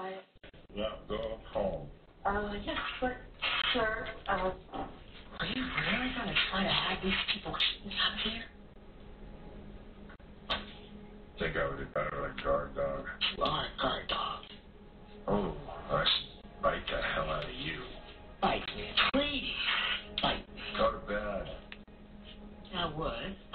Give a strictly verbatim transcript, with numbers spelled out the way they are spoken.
I, Yeah, go home. uh, yes, but, sir, uh, are you really going to try to have these people kicked me out of here? Think I would have done it like guard dog. You are a guard dog. Oh, I should bite the hell out of you. Bite me, please. Bite me. Go to bed. I would.